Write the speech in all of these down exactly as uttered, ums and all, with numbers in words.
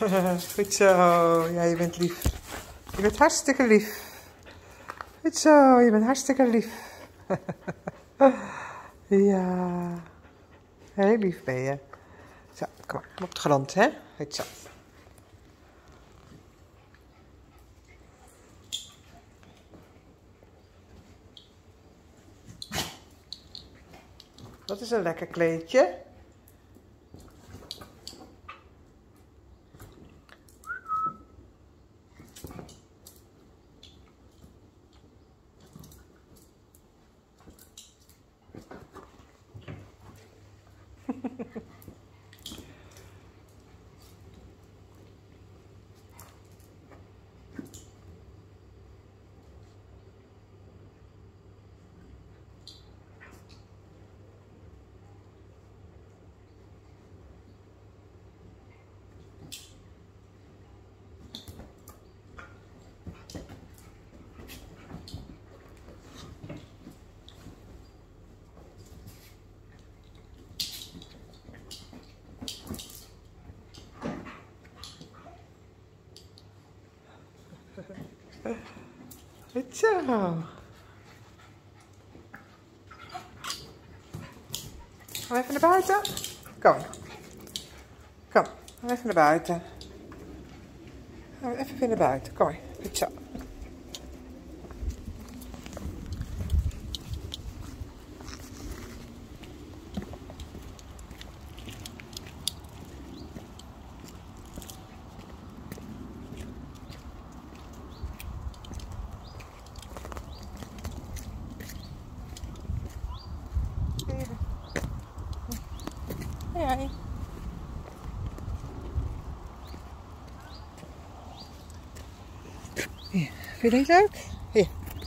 Goed zo. Ja, je bent lief. Je bent hartstikke lief. Goed zo, je bent hartstikke lief. Ja. Heel lief ben je. Zo, kom maar. Kom op de grond, hè. Goed zo. Dat is een lekker kleedje. Goed zo. Gaan we even naar buiten? Kom. Kom, gaan we even naar buiten. Gaan we even weer naar buiten. Kom maar. Goed zo. Hoi, hoi. Hier, vind je dit leuk? Hier.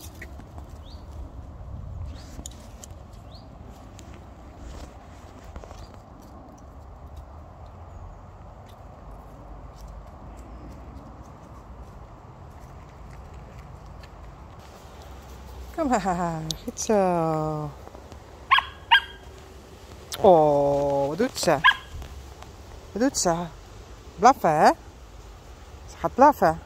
Kom maar, goed zo. Oh, wat doet ze? Wat doet ze? Blaffen, hè? Ze gaat blaffen.